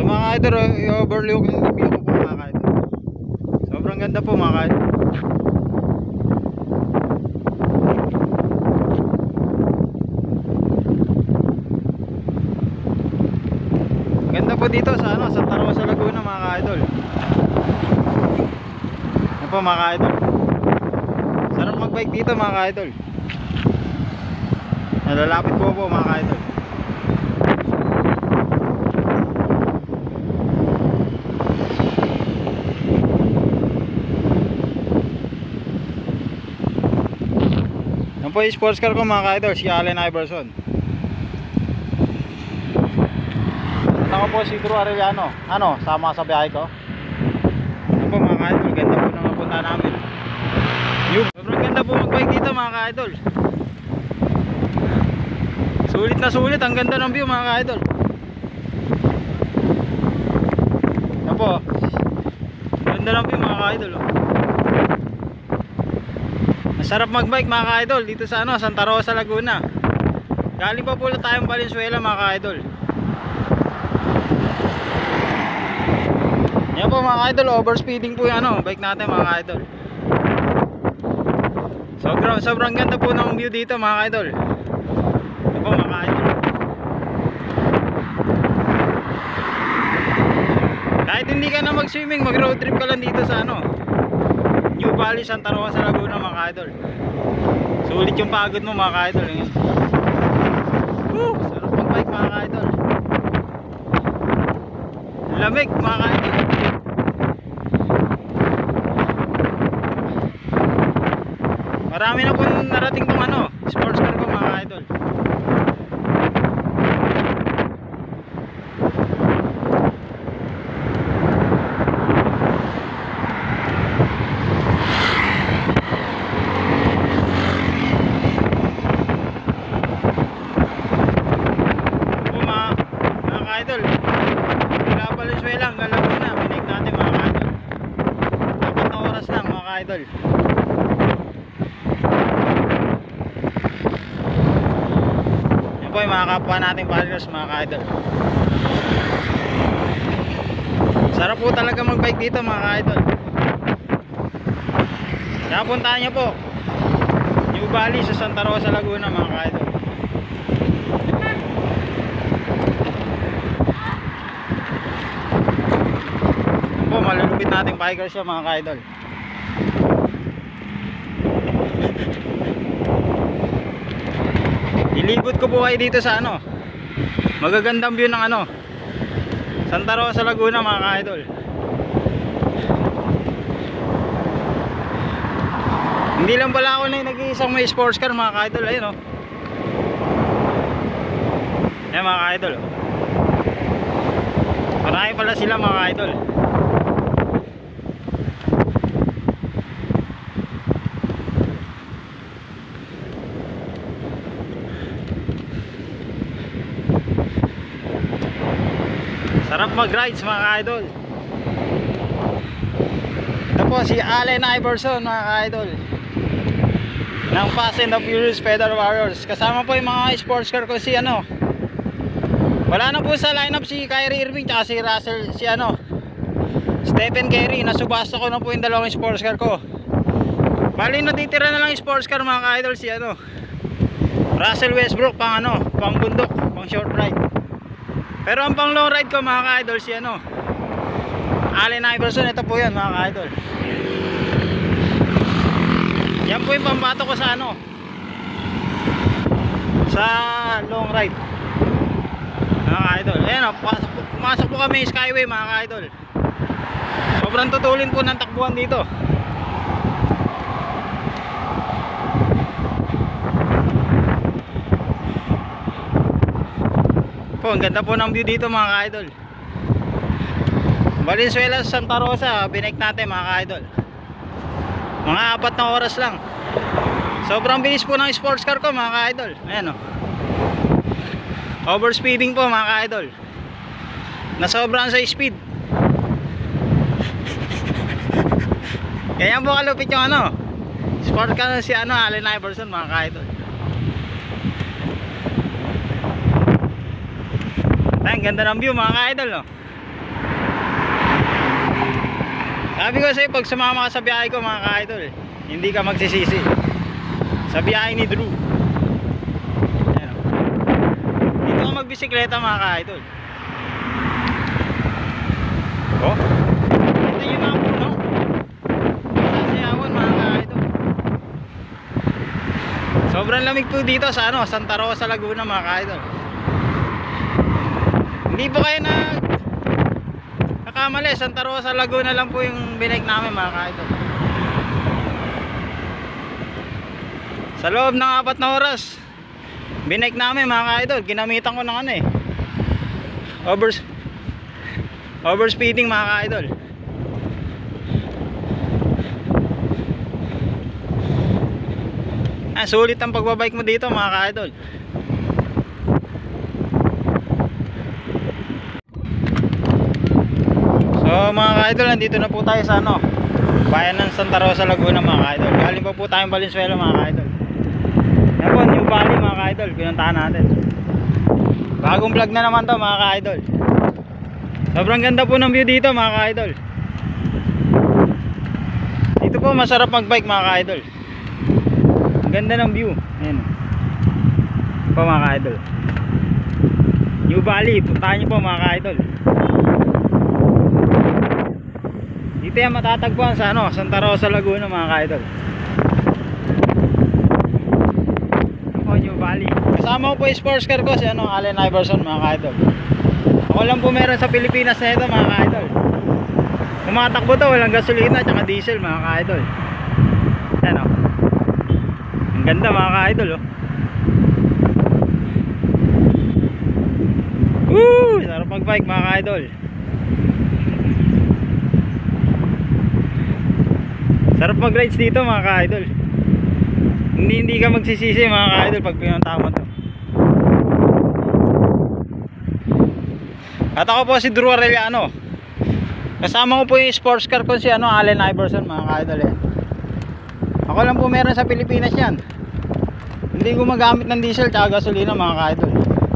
So mga idol, i-overlook yung view ko po mga idol. Sobrang ganda po mga idol. Ganda po dito sa Santa Rosa, Laguna mga idol. Yan po mga idol. Sarap magbike dito mga idol. Nalalapit po mga idol. Yan po yung sports car ko mga idol, si Allen Iverson. Ako po si Drew Arellano. Sama sa biyahe ko. Yan po mga idol, ganda po ng napunta namin. Sobrang ganda po magbike dito mga idol. Sulit na sulit, ang ganda ng view mga idol. Yan po, ganda ng view mga idol. Masarap magbike mga idol dito sa Santa Rosa, Laguna. Galing pa po tayong Valenzuela mga idol. Yan po mga idol, overspeeding po yung bike natin mga idol. Sobrang ganda po ng view dito mga idol. Yan po mga idol. Kahit hindi ka na mag swimming, mag road trip ka lang dito sa New Valley, Santa Rosa, Laguna mga idol. Sulit yung pagod mo mga idol. Sarap ang bike mga idol. Lamig mga idol. Marami na po narating tong sports car ko mga idol. Idol, mula Valenzuela hanggang Laguna, binake natin mga idol. 4 na oras lang mga idol. Yan po yung mga kapwa nating bikers mga idol. Sarap po talaga magbike dito mga idol. Kaya puntahan nyo po New Valley sa Santa Rosa, Laguna mga idol. Malulupit nating bikers siya mga ka-idol. Ilibot ko po kayo dito sa magagandang view ng Santa Rosa, Laguna mga ka-idol. Hindi lang pala ako na yung nag-iisang may sports car mga ka-idol. Ayun ayan mga ka-idol. Marami pala sila mga ka-idol. Sarap mag-rides mga ka-idol. Ito po si Allen Iverson mga ka-idol ng Fast and the Furious Pedal Warriors. Kasama po yung mga sports car ko si wala na po sa lineup si Kyrie Irving tsaka si Russell, si Stephen Curry. Nasubasta ko na po yung dalawang sports car ko. Bali natitira na lang yung sports car mga ka-idol si Russell Westbrook pang pang bundok, pang short ride. Pero ang pang long ride ko mga ka-idol si Allen Iverson. Ito po yan mga ka-idol. Yan po yung pambato ko sa sa long ride mga ka-idol. Ayan pumasok po kami Skyway mga ka-idol. Sobrang tutulin po ng takbuhan dito. Ang ganda po ng view dito mga ka-idol. Valenzuela, Santa Rosa, binake natin mga ka-idol. Mga 4 na oras lang. Sobrang bilis po ng sports car ko mga ka-idol. Ayan overspeeding po mga ka-idol. Nasobrahan sa speed. Kaya po kalupit yung sports car si Allen Iverson mga ka-idol. Ang ganda ng view mga ka-idol Sabi ko sa'yo, pag sumama ka sa biyahe ko mga ka-idol, hindi ka magsisisi. Sa biyahe ni Drew. Ayan, oh. Dito ka magbisikleta mga ka-idol. Oh, ito yung mga puno. Sasayawan mga ka-idol. Sobrang lamig po dito sa Santa Rosa, Laguna mga ka-idol. Hindi po kayo nakamali, Santa Rosa, Laguna lang po yung binike namin mga ka-idol. Sa loob ng 4 na oras binike namin mga ka-idol. Ginamitan ko ng overspeeding mga ka-idol. Sulit ang pagbabike mo dito mga ka-idol. So mga ka-idol, nandito na po tayo sa bayan ng Santa Rosa, Laguna mga ka-idol. Galing pa po tayong Valenzuela mga ka-idol. Yan po, New Valley mga ka-idol, pinuntahan natin. Bagong vlog na naman to mga ka-idol. Sobrang ganda po ng view dito mga ka-idol. Dito po masarap mag-bike mga ka-idol. Ang ganda ng view. Ayan po mga ka-idol. New Valley, puntahan nyo po mga ka-idol. Dito yan matatagpuan sa Santa Rosa, Laguna mga ka-idol. New Valley. Kasama ko po yung sports car ko si Allen Iverson mga ka-idol. Ako lang po meron sa Pilipinas na ito mga ka-idol. Tumatakbo to, walang gasolina tsaka diesel mga ka-idol. Ayan o. Ang ganda mga ka-idol o. Woo! Sarap mag-bike mga ka-idol. Sarap mag-rides dito mga ka-idol. Hindi ka magsisisi mga ka-idol pag pinunta mo to. At ako po si Drew Arellano. Kasama ko po yung sports car ko si Allen Iverson mga ka-idol eh. Ako lang po meron sa Pilipinas yan. Hindi ko magamit ng diesel tsaka gasolina mga ka-idol.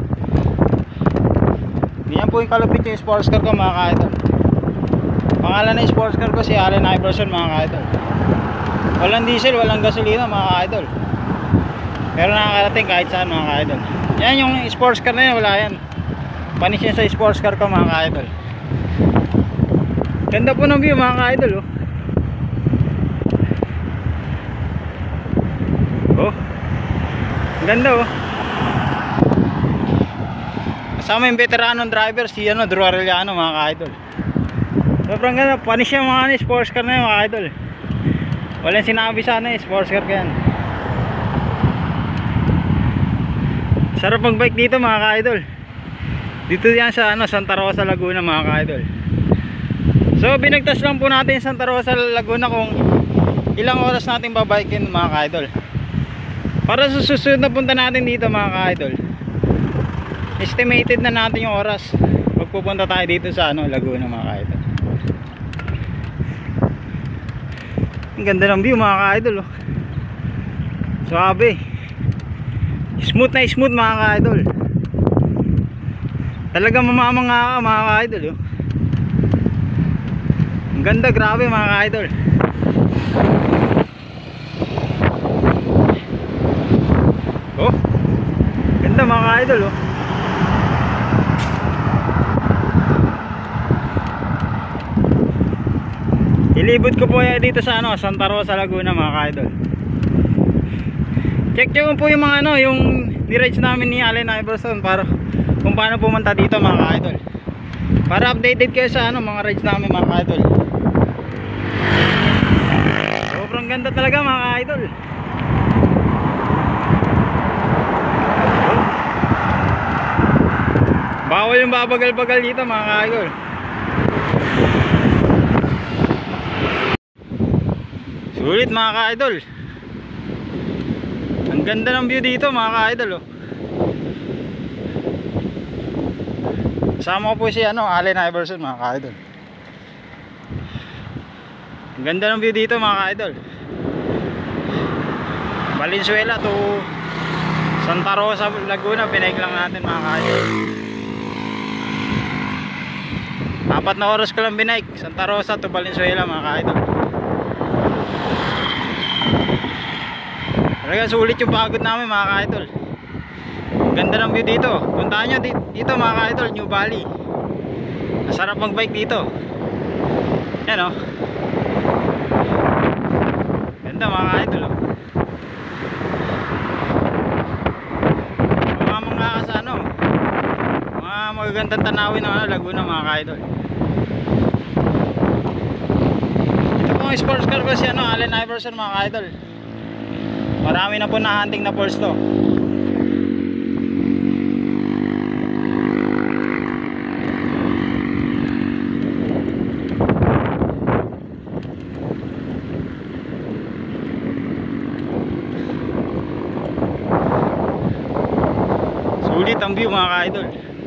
Yan po yung kalupit yung sports car ko mga ka-idol. Pangalan ng sports car ko si Allen Iverson mga ka-idol. Walang diesel, walang gasolina mga ka-idol. Pero nakakarating kahit saan mga ka-idol. Yan yung sports car na yan, wala yan. Panis yan sa sports car ko mga ka-idol. Ganda po ng view mga ka-idol oh. Oh, ganda oh. Kasama yung veteranong driver si Drew Arellano mga ka-idol. Sobrang ganda, panis yan mga sports car na yan mga ka-idol. Walang sinabi sana sports car ka yan. Sarap mag-bike dito mga ka-idol. Dito yan sa Santa Rosa, Laguna mga ka-idol. So binagtas lang po natin Santa Rosa, Laguna kung ilang oras natin babikin mga ka-idol. Para sa susunod na punta natin dito mga ka-idol, estimated na natin yung oras pagpupunta tayo dito sa Laguna mga ka-idol. Ang ganda ng view mga ka-idol oh. Suabe. Smooth na smooth mga ka-idol. Talagang mamamanga ka mga ka-idol oh. Ang ganda, grabe mga ka-idol. Oh, ganda mga ka-idol oh. Ilibot ko po dito sa Santa Rosa, Laguna mga ka-idol. Check nyo po yung mga yung ni-rides namin ni Allen Iverson para kung paano pumunta dito mga ka-idol. Para updated kayo sa mga rides namin mga ka-idol. Sobrang ganda talaga mga ka-idol. Bawal yung babagal-bagal dito mga ka-idol. Sulit mga ka-idol. Ang ganda ng view dito mga ka-idol oh. Kasama ko po si Allen Iverson mga ka-idol. Ang ganda ng view dito mga ka-idol. Valenzuela to Santa Rosa, Laguna, pinake lang natin mga ka-idol. 4 na oras ko lang binike, Santa Rosa to Valenzuela mga ka-idol. Talaga sulit yung pagod namin mga ka-idol. Ganda ng view dito. Puntahan nyo dito mga ka-idol, New Valley. Masarap mag-bike dito. Yan o. Ganda mga ka-idol o. Mga sa ano, mga magagandang tanawin ng Laguna mga ka-idol. Ito pong sports car ko si Allen Iverson mga ka-idol. Marami na po na-hunting na Porsche to. Sulit ang view mga ka-idol.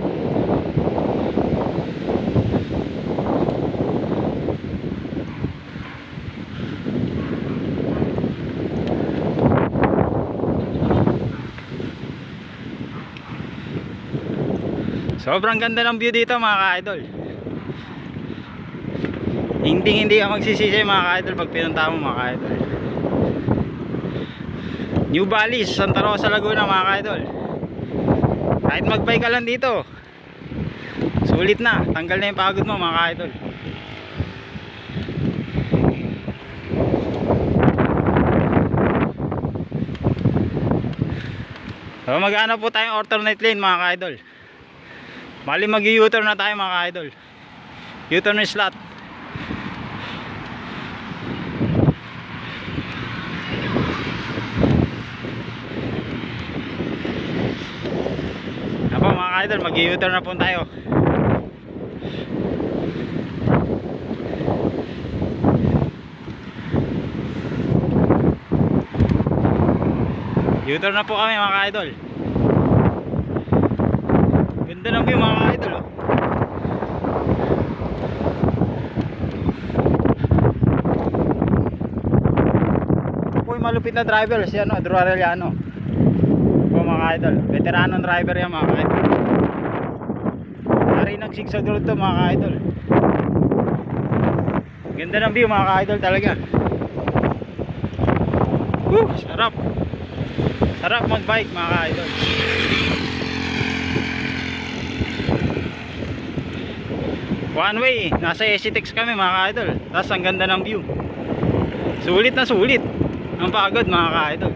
Sobrang ganda ng view dito mga ka-idol. Hindi ka magsisisi mga ka-idol pag pinunta mo mga ka-idol. New Valley, Santa Rosa, Laguna mga ka-idol. Kahit magbike ka lang dito, sulit na, tanggal na yung pagod mo mga ka-idol. So mag-ano po tayong alternate lane mga ka-idol. Bali mag-U-turn na tayo mga ka-idol. U-turn slot. Apo mga ka-idol, mag-U-turn na po tayo. U-turn na po kami mga ka-idol. Ganda ng view mga ka-idol oh. Ito po yung malupit na driver si Drew Arellano po mga ka-idol. Veteranong driver yan mga ka-idol. Hari ng zigzag road to mga ka-idol. Ganda ng view mga ka-idol talaga. Sarap. Sarap mag-bike mga ka-idol. One way, nasa SCTEX kami mga ka-idol. Tapos ang ganda ng view. Sulit na sulit ang pagod mga ka-idol.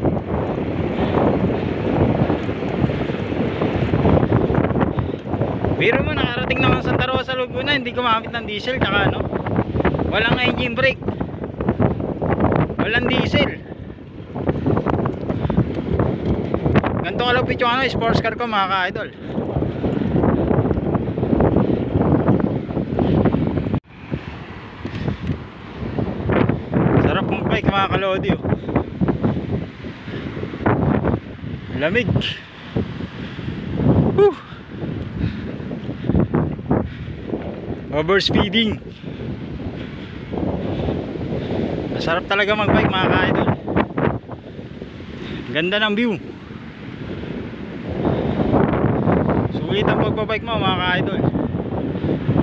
Biro mo, nakarating naman Santa Rosa, Laguna, hindi gumamit ng diesel tsaka walang engine brake, walang diesel. Ganito kalupit yung sports car ko mga ka-idol. Sarap mong bike mga kalodi oh. Lamig. Overspeeding. Masarap talaga mag-bike mga ka-idol. Ganda ng view. Sulit ang pagbabike mo mga ka-idol.